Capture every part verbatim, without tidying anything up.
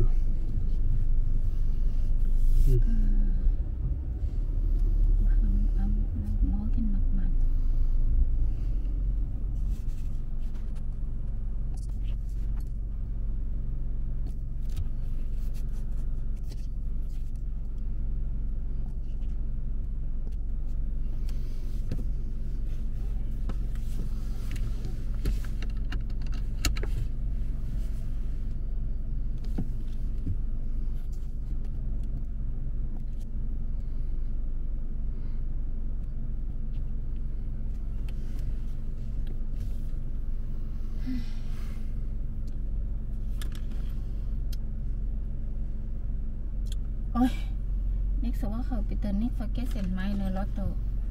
Minuten. Hm. Morgen nochmal. Ôi, next số khẩu bị tấn nick forget send my no lotto.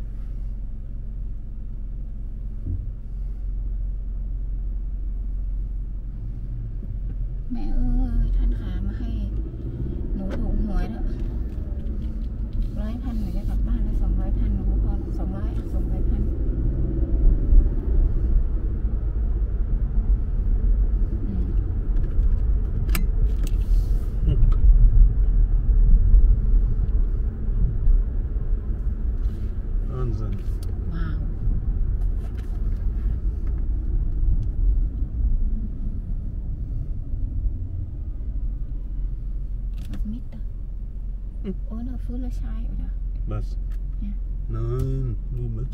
Mẹ ơi,ท่านขามาให้หนูถูกหวยแล้วร้อยพันหนูจะกลับบ้านแล้วสองร้อยพันหนูพอสองร้อยสองร้อยพัน Wahnsinn. Wow. Was mit da? Hm. Ohne Führerschein, oder? Was? Ja. Nein, nur mit.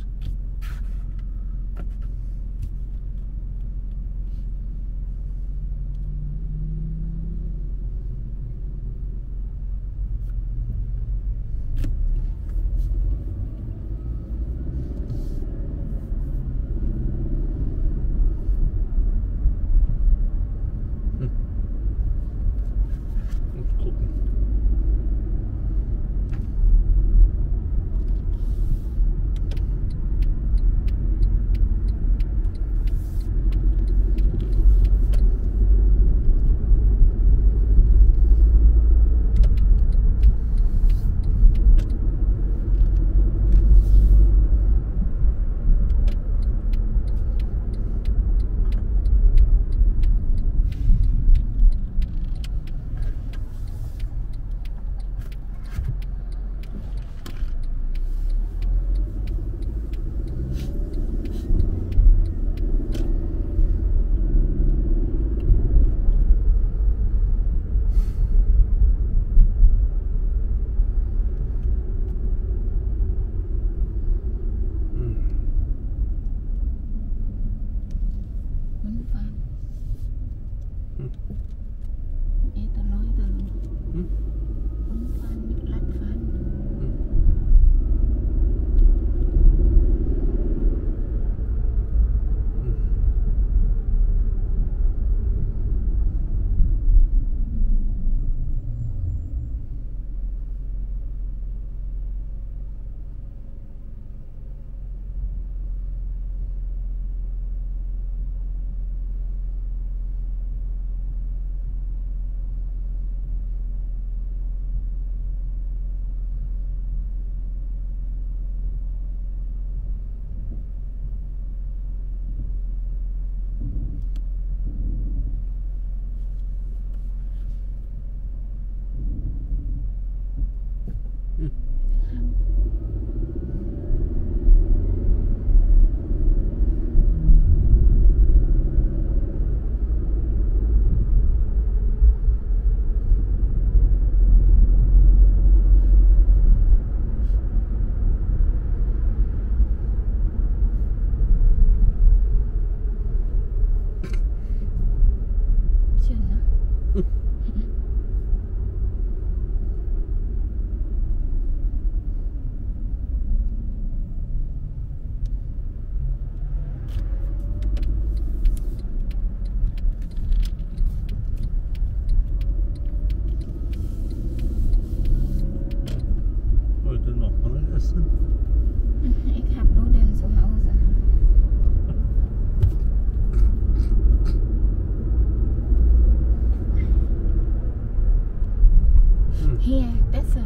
Hier, besser.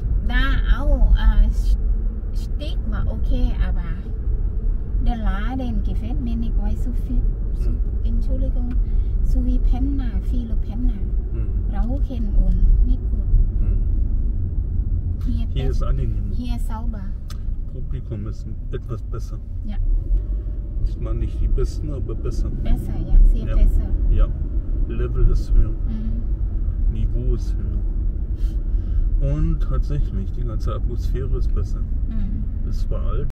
Da auch äh, Stick war okay, aber der Laden gefällt mir nicht, weil so viel. So, Entschuldigung, so wie Penna, viele Penna. Hm. Rauchen und nicht gut. Hm. Hier, Hier ist angenehm. hier sauber. Publikum ist etwas besser. Ja. Ich meine nicht die besten, aber besser. Besser, ja, sehr Ja. besser. Ja. Level ist höher. Mhm. Niveau ist höher. Und tatsächlich, die ganze Atmosphäre ist besser. Mhm. Es war alt.